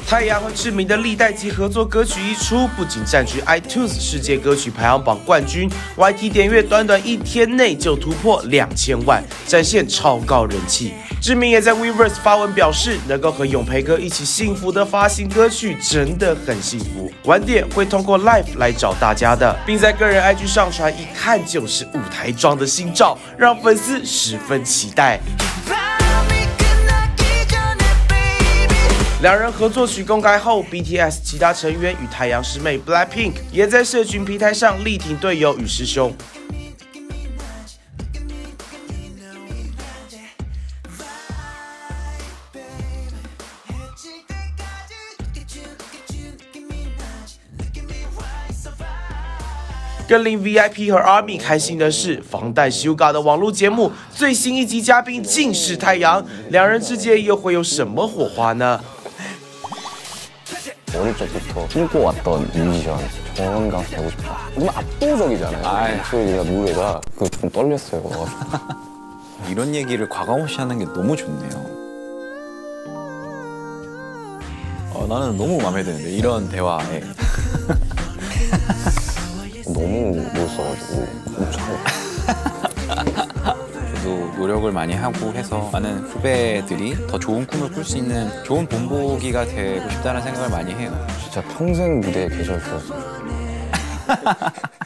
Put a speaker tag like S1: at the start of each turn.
S1: 太阳和志明的历代级合作歌曲一出，不仅占据 iTunes 世界歌曲排行榜冠军 ，YT 点阅短短1天内就突破2000万，展现超高人气。志明也在 Weverse 发文表示，能够和永培哥一起幸福的发行歌曲真的很幸福。晚点会通过 Live 来找大家的，并在个人 IG 上传一看就是舞台装的新照，让粉丝十分期待。两人合作曲公开后 ，BTS 其他成员与太阳师妹 BLACKPINK 也在社群平台上力挺队友与师兄。更令 VIP 和 ARMY 开心的是，防弹 Suga 的网络节目最新一集嘉宾竟是太阳，两人之间又会有什么火花呢？
S2: 어릴 적부터 꿈꿔왔던 뮤지션 정원강 되고 싶다. 너무 압도적이잖아요. 목소리가 노래가 그거 좀 떨렸어요.
S3: 이런 얘기를 과감 없이 하는 게 너무 좋네요. 나는 너무 마음에 드는데 이런 대화에
S2: 너무 멋있어가지고 엄청.
S3: 저도 노력을 많이 하고 해서 많은 후배들이 더 좋은 꿈을 꿀 수 있는 좋은 본보기가 되고 싶다는 생각을 많이 해요.
S2: 진짜 평생 무대에 계셨었어요.